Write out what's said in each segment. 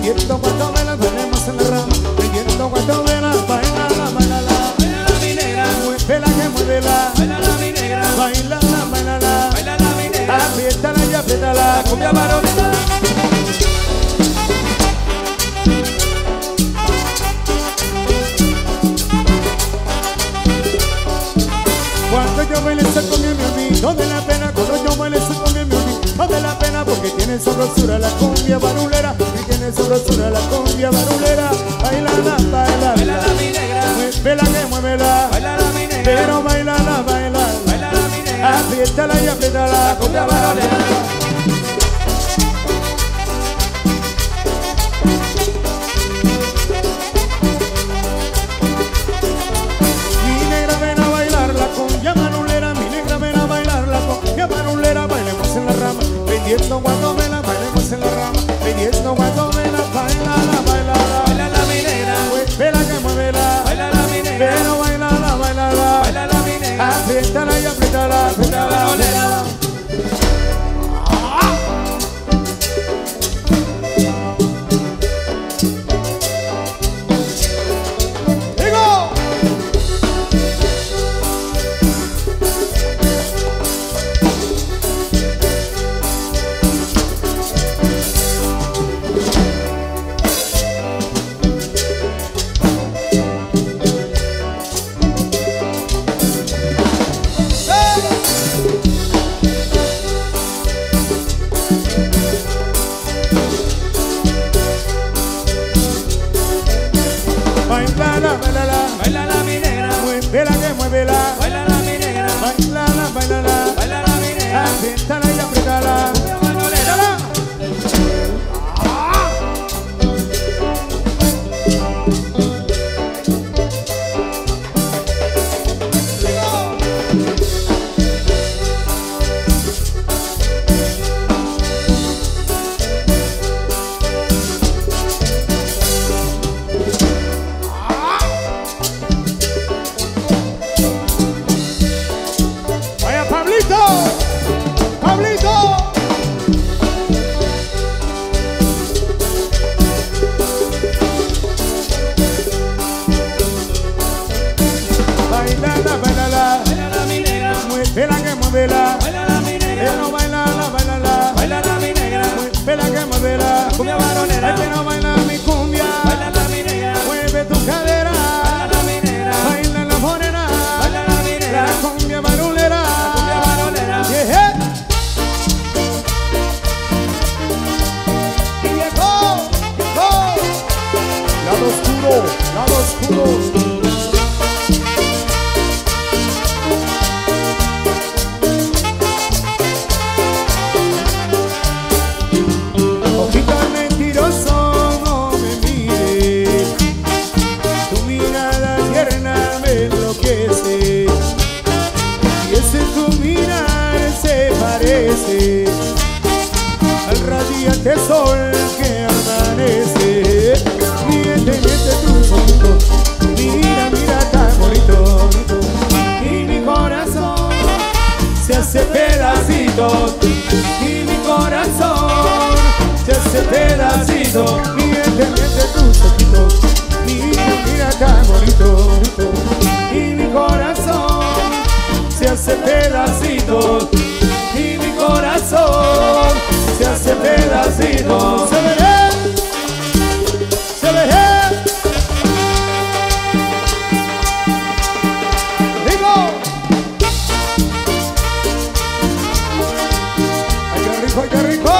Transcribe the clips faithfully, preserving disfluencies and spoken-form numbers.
vendiendo cuatro velas, bailemos en la rama, vendiendo cuatro velas, bailala, bailala. Bailala mi negra, Muévela que muévela, bailala mi negra, bailala, bailala. bailala mi negra, Apriétala y apriétala, cumbia varonera. Cuando yo baile se come mi amigo, no de la pena. Cuando yo baile se come mi amigo, no de la pena. Porque tiene sabrosura la cumbia barulera, y tiene sabrosura la cumbia barulera. Bailala, baila, Bailala mi negra, muévela que muévela, bailala mi negra, pero bailala, bailala. bailala mi negra, Apriétala y apriétala, cumbia varonera. Mi negra ven a bailar la cumbia barulera, mi negra ven a bailar la cumbia barulera. Bailemos en la rama, vendiendo cuando vela, bailemos en la rama, vendiendo cuando vela, bailala, bailala. Bailala mi negra, Muévela que muévela, bailala mi negra, pero bailala, bailala. bailala mi negra, Apriétala y apriétala, cumbia apriétala. varonera. ¡Digo! Bailala, bailala, Bailala mi negra, muévela que muévela, bailala mi negra, bailala, bailala. bailala mi negra, Apriétala y apriétala. cumbia varonera. Vaya Pablito, Pablito. Bailala, bailala, Bailala mi negra, muévela que muévela, bailala mi negra, pero bailala, bailala, bailala mi negra, muévela que muévela, cumbia varonera. ay pero baila mi cumbia, Bailala mi negra, mueve tu cadera, bailala mi negra, baila la morena, bailala mi la negra, cumbia barulera, cumbia varonera. yeah. Y llegó, llegó, lado oscuro, lado oscuro. Ojito mentiroso, no me mires, tu mirada tierna me enloquece, y ese tu mirar se parece al radiante sol que amanece. Miente, miente tus ojitos, mira, mira tan bonito, y mi corazón se hace pedacitos, y mi corazón se hace pedacitos. Miente, miente tus ojitos, mira, mira tan bonito, y mi corazón se hace pedacitos, y mi corazón se hace pedacitos. Se veré, se veré. Digo, ay qué rico, ay qué rico.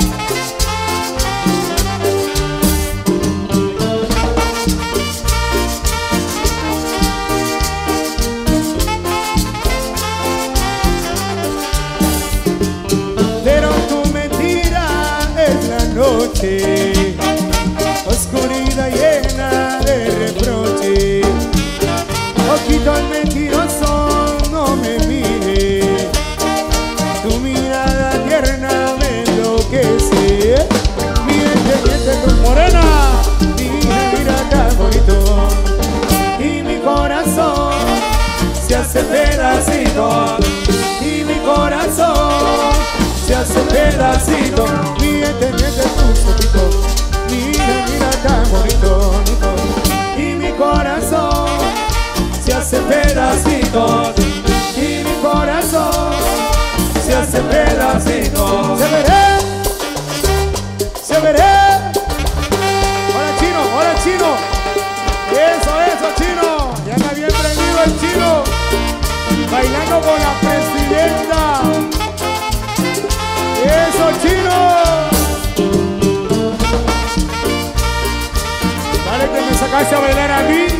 Pero tu mentira es la noche, oscuridad llena de reproche. Ojito mentiroso, no me mires, tu mirada tierna me enloquece. Miente, miente con morena, mira, mira tan bonito, y mi corazón se hace pedacito, y mi corazón se hace pedacito. Miente, miente tus ojitos, mira, pedacito. Se veré, se veré. Hola chino, hola chino. Eso, eso chino. Ya está bien prendido el chino. Bailando con la presidenta. Eso chino. Dale que me sacaste a bailar a mí.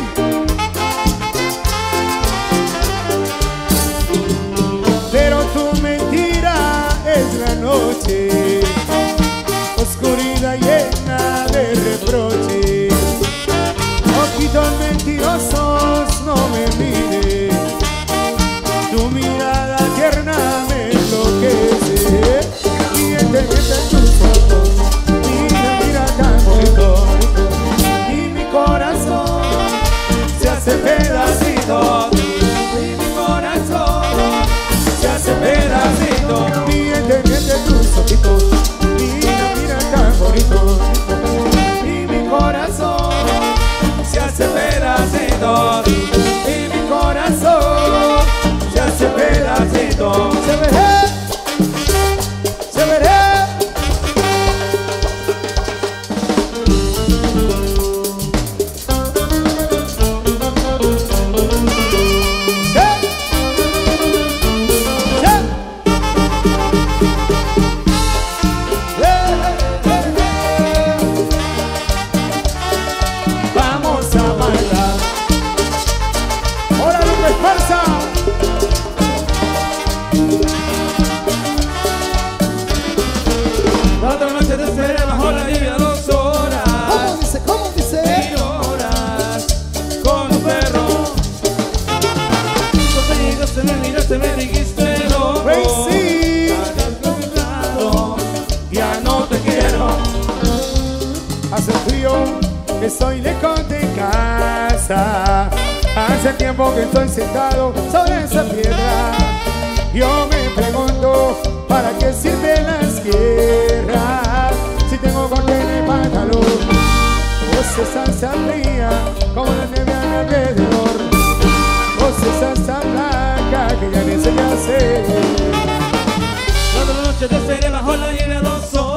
Pero tu mentira es la noche, oscuridad llena de reproches. Ojitos mentirosos, no me mires. Tu mirada tierna me enloquece. Miente, miente en tus ojos. Mira, mira tan bonito. Y mi corazón se hace pedacito. Y mi corazón se hace pedacito. Miente, miente tus ojitos. Mira, mira tan bonito. Y mi corazón se hace pedacito. Y mi corazón se hace pedacito. Se veré, se veré. Vamos a bailar. Ahora Lupe Esparza. La otra noche te esperé bajo la lluvia dos horas. ¿Cómo dice? ¿Cómo dice? Y horas con un perro. Tú me llegaste, me miraste, me dijiste loco. Crazy. Ya no te quiero. Hace frío, estoy lejos de casa. Hace tiempo que estoy sentado sobre esa piedra. Yo me pregunto, ¿para qué sirven las guerras? Si tengo corte en el pantalón. Vos estás tan fría como la nieve a mi alrededor. Vos estás tan blanca que ya ni sé qué hacer. La otra noche te esperé bajo la lluvia dos horas.